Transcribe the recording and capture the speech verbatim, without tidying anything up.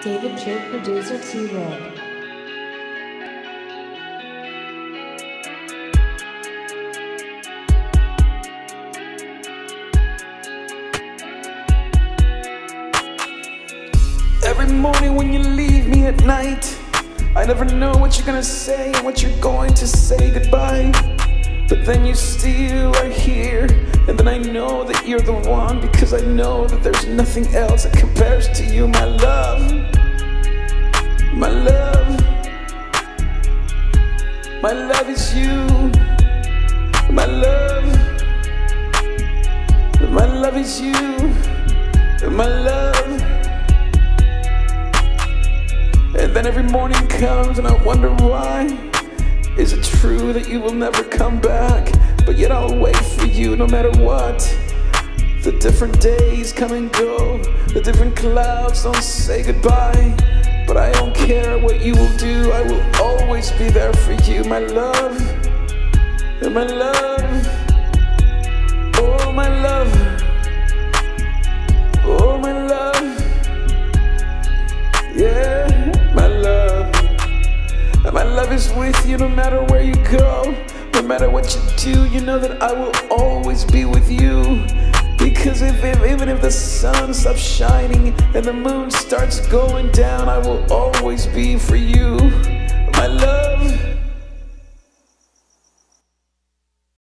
David Chill, producer T-Red. Every morning when you leave me at night, I never know what you're gonna say and what you're going to say goodbye. But then you still are here, and then I know that you're the one, because I know that there's nothing else that compares to you, my love. My love. My love is you. My love. My love is you. My love. And then every morning comes and I wonder why. Is it true that you will never come back? But yet I'll wait for you no matter what. The different days come and go, the different clouds don't say goodbye. But I don't care what you will do, I will always be there for you, my love. My love. Oh my love. Oh my love. Yeah. My love, my love is with you no matter where you go. No matter what you do, you know that I will always be with you. Because if, if, even if the sun stops shining and the moon starts going down, I will always be for you. My love.